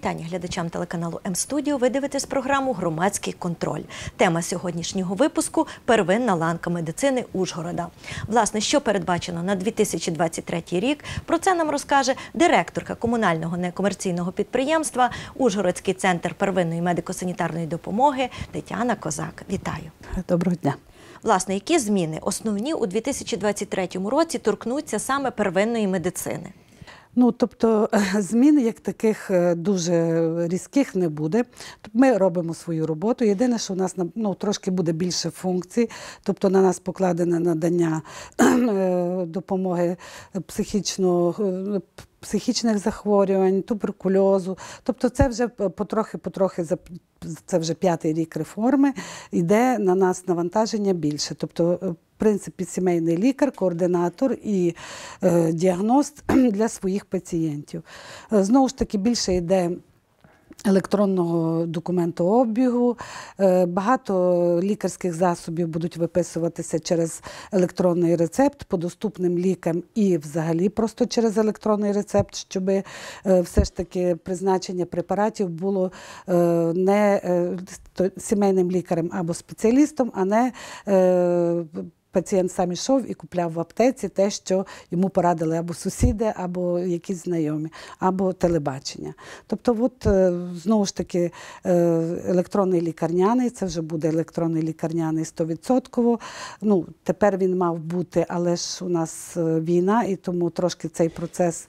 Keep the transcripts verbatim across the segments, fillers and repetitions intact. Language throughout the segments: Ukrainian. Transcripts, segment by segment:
вітання глядачам телеканалу М-студіо. Ви дивитесь програму «Громадський контроль». Тема сьогоднішнього випуску – первинна ланка медицини Ужгорода. Власне, що передбачено на дві тисячі двадцять третій рік, про це нам розкаже директорка комунального некомерційного підприємства «Ужгородський центр первинної медико-санітарної допомоги» Тетяна Козак. Вітаю. Доброго дня. Власне, які зміни основні у дві тисячі двадцять третьому році торкнуться саме первинної медицини? Ну, тобто, змін як таких дуже різких не буде. Ми робимо свою роботу. Єдине, що у нас ну, трошки буде більше функцій, тобто на нас покладене надання допомоги психічного, психічних захворювань, туберкульозу. Тобто це вже потрохи-потрохи, це вже п'ятий рік реформи, йде на нас навантаження більше. Тобто, в принципі, сімейний лікар, координатор і е, діагност для своїх пацієнтів. Знову ж таки, більше йде електронного документообігу. Багато лікарських засобів будуть виписуватися через електронний рецепт по доступним лікам і взагалі просто через електронний рецепт, щоб все ж таки призначення препаратів було не сімейним лікарем або спеціалістом, а не пацієнт сам ішов і купляв в аптеці те, що йому порадили або сусіди, або якісь знайомі, або телебачення. Тобто, от, знову ж таки, електронний лікарняний, це вже буде електронний лікарняний сто відсотків. Ну, тепер він мав бути, але ж у нас війна, і тому трошки цей процес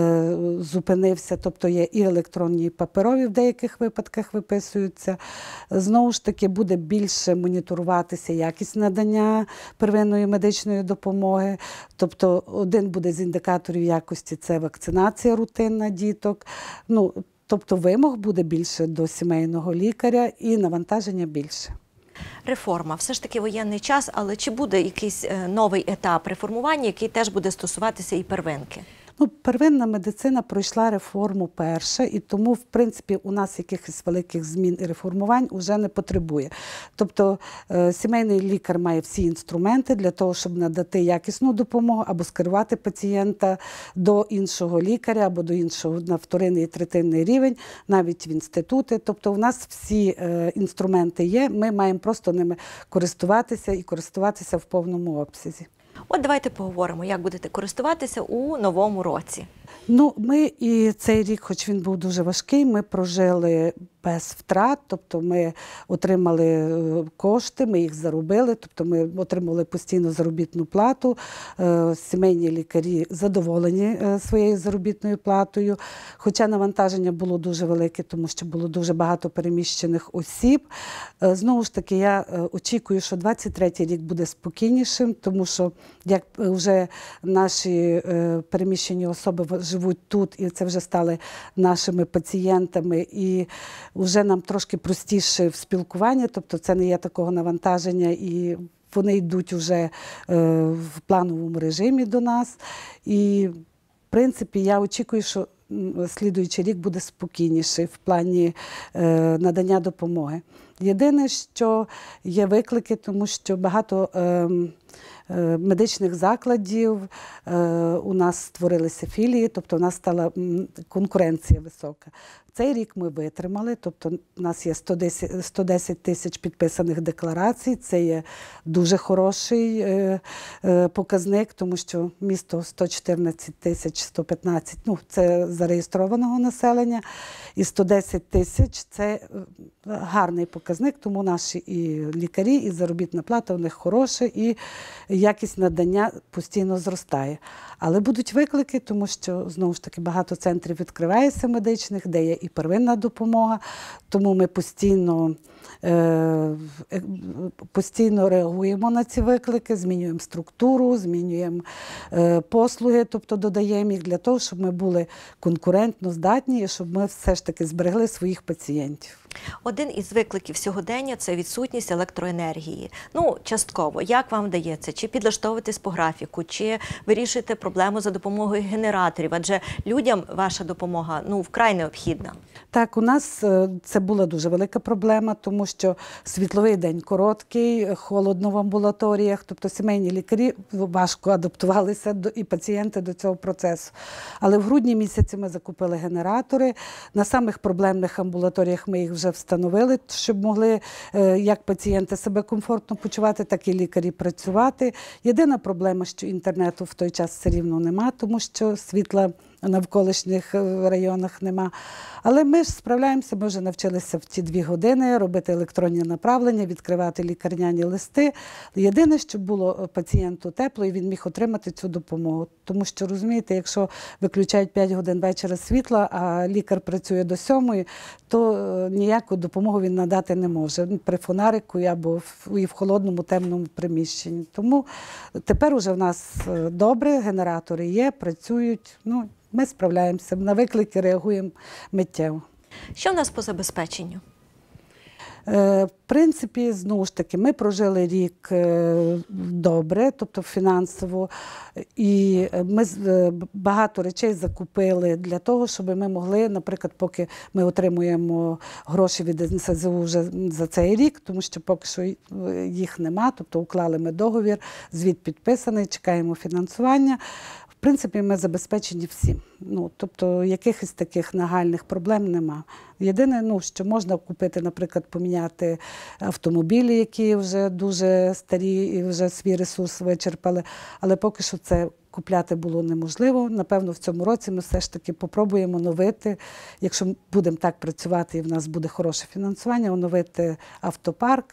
зупинився. Тобто, є і електронні, і паперові в деяких випадках виписуються. Знову ж таки, буде більше моніторуватися якість надання первинної медичної допомоги. Тобто один буде з індикаторів якості – це вакцинація рутинна діток. Ну, тобто вимог буде більше до сімейного лікаря і навантаження більше. Реформа. Все ж таки воєнний час, але чи буде якийсь новий етап реформування, який теж буде стосуватися і первинки? Ну, первинна медицина пройшла реформу перша, і тому, в принципі, у нас якихось великих змін і реформувань вже не потребує. Тобто, сімейний лікар має всі інструменти для того, щоб надати якісну допомогу або скерувати пацієнта до іншого лікаря, або до іншого на вторинний і третинний рівень, навіть в інститути. Тобто, у нас всі інструменти є, ми маємо просто ними користуватися і користуватися в повному обсязі. От давайте поговоримо, як будете користуватися у новому році. Ну, ми і цей рік, хоч він був дуже важкий, ми прожили без втрат, тобто ми отримали кошти, ми їх заробили, тобто ми отримали постійну заробітну плату, сімейні лікарі задоволені своєю заробітною платою, хоча навантаження було дуже велике, тому що було дуже багато переміщених осіб. Знову ж таки, я очікую, що двадцять третій рік буде спокійнішим, тому що як вже наші переміщені особи живуть тут, і це вже стали нашими пацієнтами, і вже нам трошки простіше в спілкуванні, тобто це не є такого навантаження, і вони йдуть вже в плановому режимі до нас. І, в принципі, я очікую, що слідуючий рік буде спокійніший в плані надання допомоги. Єдине, що є виклики, тому що багато медичних закладів, у нас створилися філії, тобто у нас стала конкуренція висока. Цей рік ми витримали, тобто у нас є сто десять тисяч підписаних декларацій, це є дуже хороший показник, тому що місто сто чотирнадцять тисяч сто п'ятнадцять, ну це зареєстрованого населення, і сто десять тисяч – це гарний показник, тому наші і лікарі, і заробітна плата у них хороша, і якість надання постійно зростає. Але будуть виклики, тому що, знову ж таки, багато центрів відкривається медичних, де є і первинна допомога, тому ми постійно, е, постійно реагуємо на ці виклики, змінюємо структуру, змінюємо е, послуги, тобто додаємо їх для того, щоб ми були конкурентно здатні і щоб ми все ж таки зберегли своїх пацієнтів. Один із викликів сьогодення – це відсутність електроенергії. Ну, частково. Як вам вдається? Чи підлаштовуєтесь по графіку, чи вирішуєте проблему за допомогою генераторів? Адже людям ваша допомога, ну, вкрай необхідна. Так, у нас е, це була дуже велика проблема, тому що світловий день короткий, холодно в амбулаторіях, тобто сімейні лікарі важко адаптувалися до, і пацієнти до цього процесу. Але в грудні місяці ми закупили генератори. На самих проблемних амбулаторіях ми їх вже встановили, щоб могли е, як пацієнти себе комфортно почувати, так і лікарі працювати. Єдина проблема, що інтернету в той час все рівно нема, тому що світла в навколишніх районах нема. Але ми ж справляємося, ми вже навчилися в ті дві години робити електронні направлення, відкривати лікарняні листи. Єдине, щоб було пацієнту тепло, і він міг отримати цю допомогу. Тому що, розумієте, якщо виключають п'ять годин вечора світла, а лікар працює до сьомої, то ніяку допомогу він надати не може при фонарику або в, і в холодному, темному приміщенні. Тому тепер уже в нас добре, генератори є, працюють. Ну, ми справляємося, на виклики реагуємо миттєво. Що в нас по забезпеченню? В принципі, знову ж таки, ми прожили рік добре, тобто фінансово, і ми багато речей закупили для того, щоб ми могли, наприклад, поки ми отримуємо гроші від ен ес зе у вже за цей рік, тому що поки що їх нема, тобто уклали ми договір, звіт підписаний, чекаємо фінансування. В принципі, ми забезпечені всім. Ну, тобто, якихось таких нагальних проблем нема. Єдине, ну, що можна купити, наприклад, поміняти автомобілі, які вже дуже старі і вже свій ресурс вичерпали, але поки що це купляти було неможливо. Напевно, в цьому році ми все ж таки попробуємо оновити, якщо будемо так працювати і в нас буде хороше фінансування, оновити автопарк.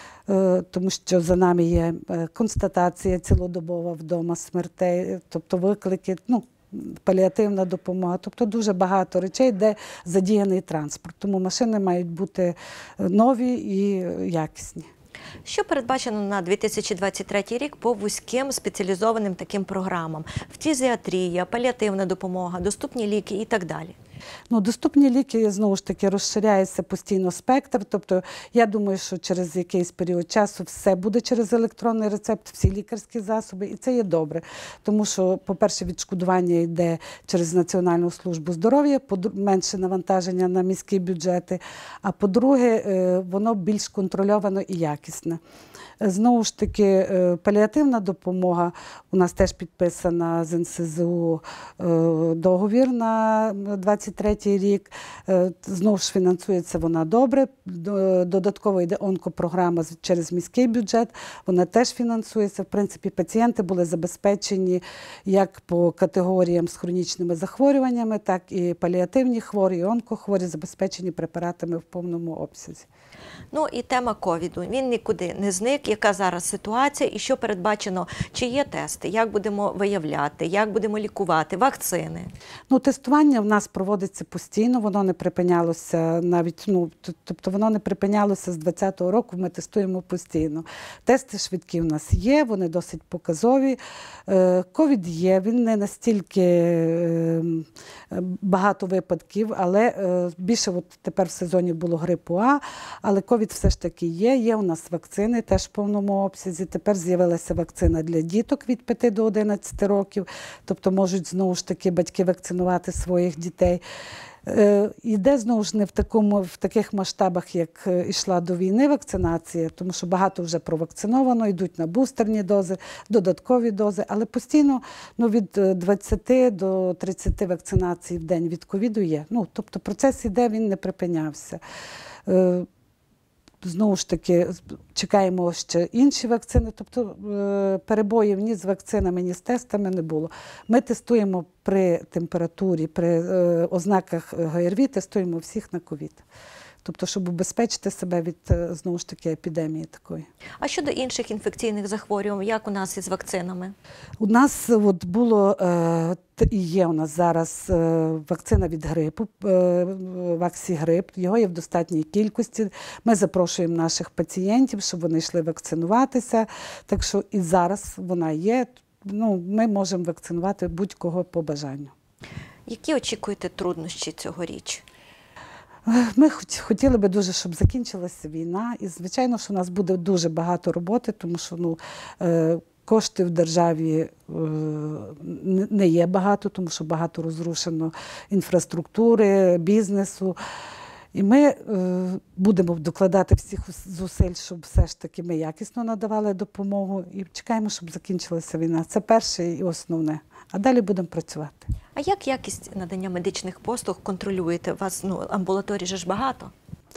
Тому що за нами є констатація цілодобова вдома смертей, тобто виклики, ну, паліативна допомога, тобто дуже багато речей, де задіяний транспорт. Тому машини мають бути нові і якісні. Що передбачено на дві тисячі двадцять третій рік по вузьким спеціалізованим таким програмам? Фтизіатрія, паліативна допомога, доступні ліки і так далі. Ну, доступні ліки, знову ж таки, розширяється постійно спектр. Тобто, я думаю, що через якийсь період часу все буде через електронний рецепт, всі лікарські засоби, і це є добре. Тому що, по-перше, відшкодування йде через Національну службу здоров'я, менше навантаження на міські бюджети, а по-друге, воно більш контрольовано і якісне. Знову ж таки, паліативна допомога, у нас теж підписана з ен ес зе у договір на двадцять третій рік, знову ж фінансується вона добре, додатково йде онкопрограма через міський бюджет, вона теж фінансується. В принципі, пацієнти були забезпечені як по категоріям з хронічними захворюваннями, так і паліативні хворі, і онкохворі забезпечені препаратами в повному обсязі. Ну і тема ковіду. Він нікуди не зник. Яка зараз ситуація і що передбачено? Чи є тести? Як будемо виявляти? Як будемо лікувати? Вакцини? Ну, тестування в нас проводиться постійно, воно не припинялося навіть, ну, тобто воно не припинялося з двадцятого року, ми тестуємо постійно. Тести швидкі в нас є, вони досить показові. Ковід є, він не настільки багато випадків, але більше от тепер в сезоні було грипу А, але ковід все ж таки є, є у нас вакцини теж в повному обсязі. Тепер з'явилася вакцина для діток від п'яти до одинадцяти років, тобто можуть знову ж таки батьки вакцинувати своїх дітей. Йде знову ж не в, такому, в таких масштабах, як йшла до війни вакцинація, тому що багато вже провакциновано, йдуть на бустерні дози, додаткові дози, але постійно ну, від двадцяти до тридцяти вакцинацій в день від ковіду є. Ну, тобто процес йде, він не припинявся. Знову ж таки, чекаємо ще інші вакцини, тобто перебоїв ні з вакцинами, ні з тестами не було. Ми тестуємо при температурі, при ознаках ге ер ві, тестуємо всіх на ковід. Тобто, щоб убезпечити себе від, знову ж таки, епідемії такої. А щодо інших інфекційних захворювань, як у нас із вакцинами? У нас от було, і є у нас зараз вакцина від грипу, Ваксігрип, його є в достатній кількості. Ми запрошуємо наших пацієнтів, щоб вони йшли вакцинуватися, так що і зараз вона є. Ну, ми можемо вакцинувати будь-кого по бажанню. Які очікуєте труднощі цьогоріч? Ми хот- хотіли би дуже, щоб закінчилася війна. І, звичайно, що у нас буде дуже багато роботи, тому що ну, е, кошти в державі е, не- не є багато, тому що багато розрушено інфраструктури, бізнесу. І ми е, будемо докладати всіх зусиль, щоб все ж таки ми якісно надавали допомогу. І чекаємо, щоб закінчилася війна. Це перше і основне. А далі будемо працювати. А як якість надання медичних послуг контролюєте? У вас ну, амбулаторій же ж багато.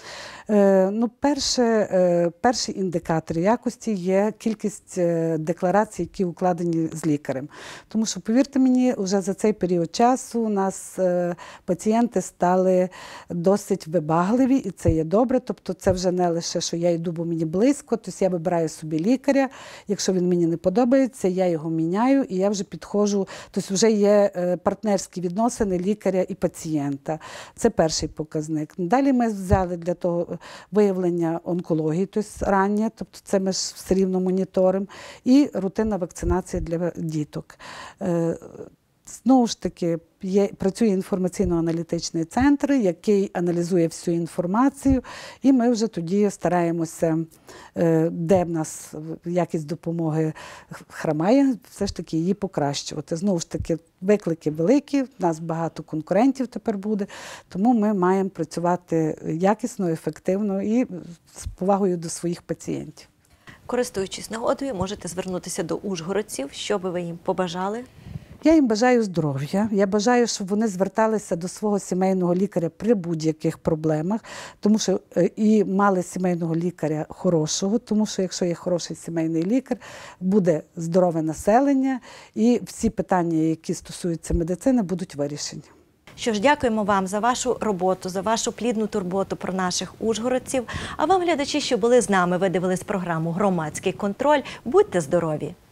Е, ну, перше, е, перший індикатор якості є кількість е, декларацій, які укладені з лікарем. Тому що, повірте мені, вже за цей період часу у нас е, пацієнти стали досить вибагливі, і це є добре. Тобто це вже не лише, що я йду, бо мені близько, тобто я вибираю собі лікаря, якщо він мені не подобається, я його міняю, і я вже підходжу, тобто вже є е, партнерські відносини лікаря і пацієнта. Це перший показник. Далі ми взяли для того виявлення онкології, тобто раннє, тобто це ми ж все рівно моніторимо, і рутинна вакцинація для діток. Е, Знову ж таки, є, працює інформаційно-аналітичний центр, який аналізує всю інформацію, і ми вже тоді стараємося, е, де в нас якість допомоги хромає, все ж таки її покращувати. Знову ж таки, виклики великі, в нас багато конкурентів тепер буде, тому ми маємо працювати якісно, ефективно і з повагою до своїх пацієнтів. Користуючись нагодою, можете звернутися до ужгородців, що би ви їм побажали? Я їм бажаю здоров'я, я бажаю, щоб вони зверталися до свого сімейного лікаря при будь-яких проблемах, тому що е, і мали сімейного лікаря хорошого, тому що якщо є хороший сімейний лікар, буде здорове населення і всі питання, які стосуються медицини, будуть вирішені. Що ж, дякуємо вам за вашу роботу, за вашу плідну турботу про наших ужгородців. А вам, глядачі, що були з нами, ви дивились програму «Громадський контроль». Будьте здорові!